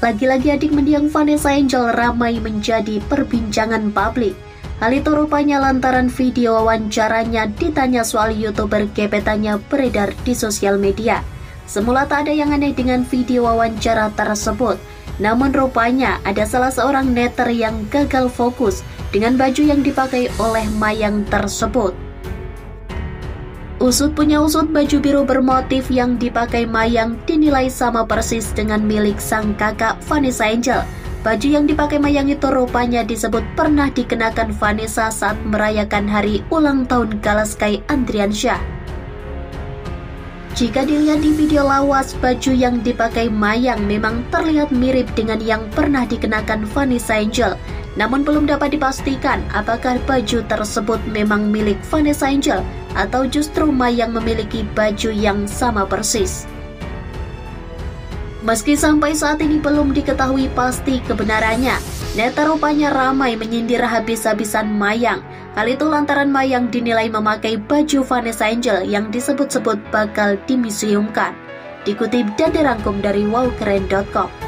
Lagi-lagi adik mendiang Vanessa Angel ramai menjadi perbincangan publik. Hal itu rupanya lantaran video wawancaranya ditanya soal YouTuber gebetannya beredar di sosial media. Semula tak ada yang aneh dengan video wawancara tersebut, namun rupanya ada salah seorang netter yang gagal fokus dengan baju yang dipakai oleh Mayang tersebut. Usut punya usut, baju biru bermotif yang dipakai Mayang dinilai sama persis dengan milik sang kakak Vanessa Angel. Baju yang dipakai Mayang itu rupanya disebut pernah dikenakan Vanessa saat merayakan hari ulang tahun Galaskai Andriansyah. Jika dilihat di video lawas, baju yang dipakai Mayang memang terlihat mirip dengan yang pernah dikenakan Vanessa Angel. Namun belum dapat dipastikan apakah baju tersebut memang milik Vanessa Angel atau justru Mayang memiliki baju yang sama persis. Meski sampai saat ini belum diketahui pasti kebenarannya, netter rupanya ramai menyindir habis-habisan Mayang. Hal itu lantaran Mayang dinilai memakai baju Vanessa Angel yang disebut-sebut bakal dimuseumkan. Dikutip dan dirangkum dari wowkeren.com.